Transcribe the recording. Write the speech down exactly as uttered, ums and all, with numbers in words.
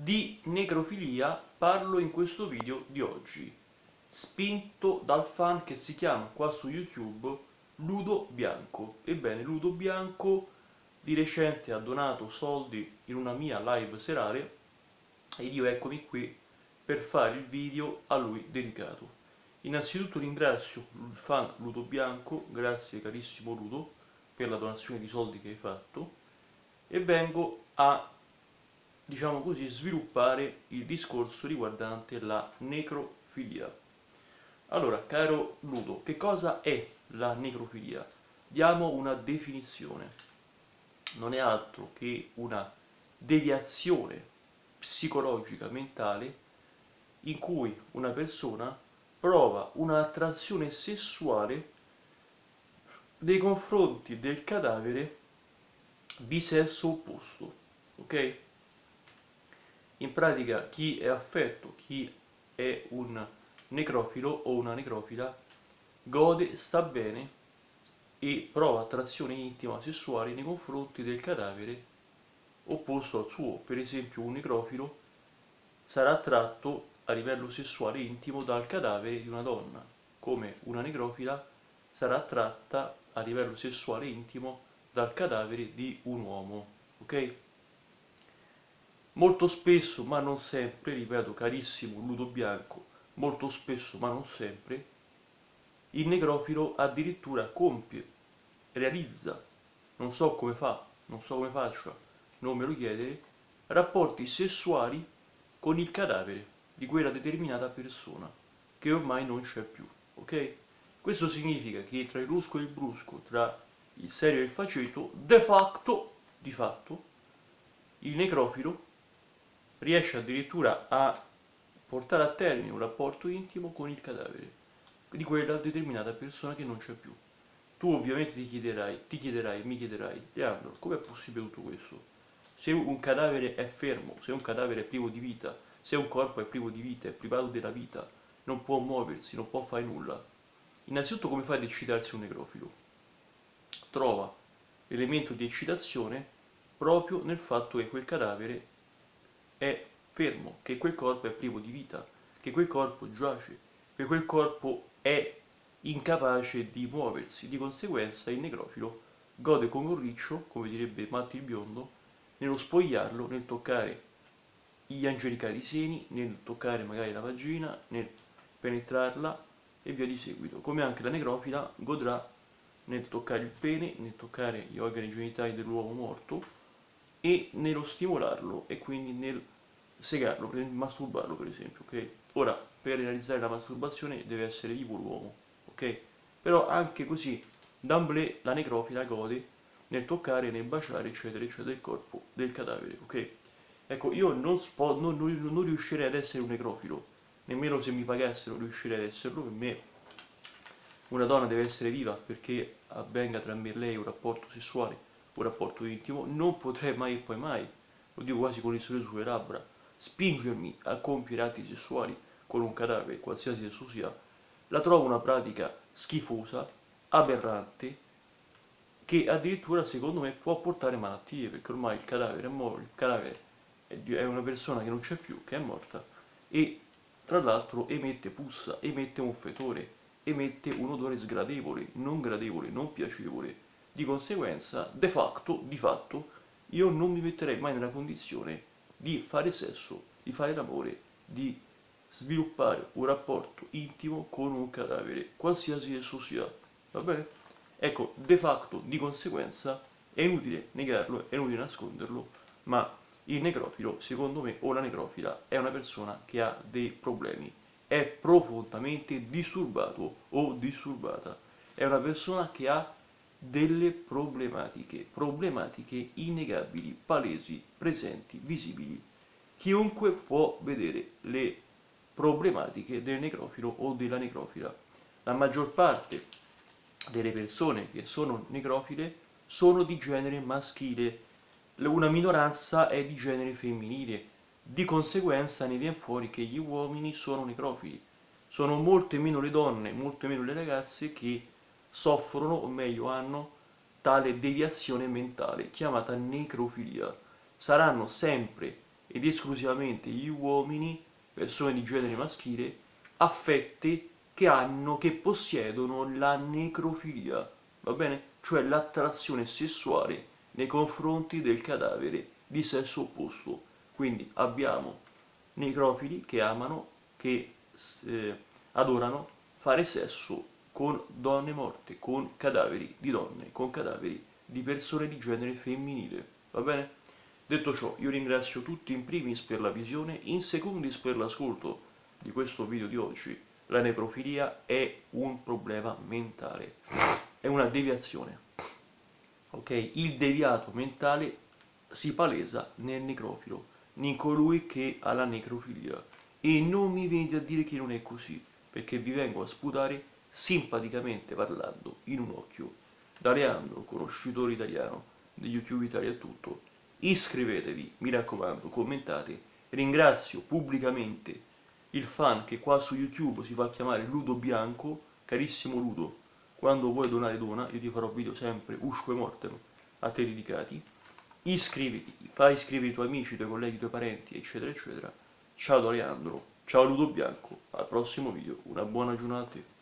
Di necrofilia parlo in questo video di oggi, spinto dal fan che si chiama qua su YouTube Ludo Bianco. Ebbene, Ludo Bianco di recente ha donato soldi in una mia live serale ed io eccomi qui per fare il video a lui dedicato. Innanzitutto ringrazio il fan Ludo Bianco, grazie carissimo Ludo per la donazione di soldi che hai fatto, e vengo a, diciamo così, sviluppare il discorso riguardante la necrofilia. Allora, caro Ludo, che cosa è la necrofilia? Diamo una definizione. Non è altro che una deviazione psicologica mentale in cui una persona prova un'attrazione sessuale nei confronti del cadavere di sesso opposto, ok? In pratica chi è affetto, chi è un necrofilo o una necrofila, gode, sta bene e prova attrazione intima sessuale nei confronti del cadavere opposto al suo. Per esempio, un necrofilo sarà attratto a livello sessuale intimo dal cadavere di una donna, come una necrofila sarà attratta a livello sessuale intimo dal cadavere di un uomo, ok? Molto spesso, ma non sempre, ripeto carissimo Ludo Bianco, molto spesso, ma non sempre, il necrofilo addirittura compie, realizza, non so come fa, non so come faccia, non me lo chiedere, rapporti sessuali con il cadavere di quella determinata persona, che ormai non c'è più, ok? Questo significa che tra il rusco e il brusco, tra il serio e il faceto, de facto, di fatto, il necrofilo riesce addirittura a portare a termine un rapporto intimo con il cadavere di quella determinata persona che non c'è più. Tu ovviamente ti chiederai, ti chiederai, mi chiederai, Leandro, com'è possibile tutto questo? Se un cadavere è fermo, se un cadavere è privo di vita, se un corpo è privo di vita, è privato della vita, non può muoversi, non può fare nulla. Innanzitutto, come fa ad eccitarsi un necrofilo? Trova l'elemento di eccitazione proprio nel fatto che quel cadavere è fermo, che quel corpo è privo di vita, che quel corpo giace, che quel corpo è incapace di muoversi. Di conseguenza il necrofilo gode come un riccio, come direbbe Matti il biondo, nello spogliarlo, nel toccare gli angelicali seni, nel toccare magari la vagina, nel penetrarla e via di seguito. Come anche la necrofila godrà nel toccare il pene, nel toccare gli organi genitali dell'uomo morto e nello stimolarlo e quindi nel segarlo, per masturbarlo per esempio, ok? Ora, per realizzare la masturbazione deve essere vivo l'uomo, ok? Però anche così, d'amblè la necrofila gode nel toccare, nel baciare, eccetera, eccetera, il corpo del cadavere, ok? Ecco, io non, spo- non, non, non riuscirei ad essere un necrofilo, nemmeno se mi pagassero riuscirei ad esserlo. Per me una donna deve essere viva perché avvenga tra me e lei un rapporto sessuale, un rapporto intimo. Non potrei mai e poi mai, lo dico quasi con il sorriso sulle labbra, spingermi a compiere atti sessuali con un cadavere, qualsiasi esso sia. La trovo una pratica schifosa, aberrante, che addirittura secondo me può portare malattie, perché ormai il cadavere è morto, il cadavere è una persona che non c'è più, che è morta, e tra l'altro emette puzza, emette un fetore, emette un odore sgradevole, non gradevole, non piacevole. Di conseguenza, de facto, di fatto, io non mi metterei mai nella condizione di fare sesso, di fare l'amore, di sviluppare un rapporto intimo con un cadavere, qualsiasi esso sia, va bene? Ecco, de facto, di conseguenza, è inutile negarlo, è inutile nasconderlo, ma il necrofilo, secondo me, o la necrofila, è una persona che ha dei problemi, è profondamente disturbato o disturbata, è una persona che ha delle problematiche, problematiche innegabili, palesi, presenti, visibili. Chiunque può vedere le problematiche del necrofilo o della necrofila. La maggior parte delle persone che sono necrofile sono di genere maschile, una minoranza è di genere femminile. Di conseguenza ne viene fuori che gli uomini sono necrofili. Sono molte meno le donne, molte meno le ragazze che soffrono, o meglio hanno, tale deviazione mentale chiamata necrofilia. Saranno sempre ed esclusivamente gli uomini, persone di genere maschile, affette che hanno, che possiedono la necrofilia, va bene? Cioè l'attrazione sessuale nei confronti del cadavere di sesso opposto. Quindi abbiamo necrofili che amano, che eh, adorano fare sesso con donne morte, con cadaveri di donne, con cadaveri di persone di genere femminile, va bene? Detto ciò, io ringrazio tutti in primis per la visione, in secondis per l'ascolto di questo video di oggi. La necrofilia è un problema mentale, è una deviazione, ok? Il deviato mentale si palesa nel necrofilo, in colui che ha la necrofilia, e non mi venite a dire che non è così, perché vi vengo a sputare simpaticamente parlando in un occhio. Da Leandro, conoscitore italiano di YouTube Italia è tutto. Iscrivetevi, mi raccomando, commentate. Ringrazio pubblicamente il fan che qua su YouTube si fa chiamare Ludo Bianco. Carissimo Ludo, quando vuoi donare dona, io ti farò video sempre usque mortem a te dedicati. Iscriviti, fai iscrivere i tuoi amici, i tuoi colleghi, i tuoi parenti, eccetera eccetera. Ciao da Leandro, ciao Ludo Bianco, al prossimo video, una buona giornata a te.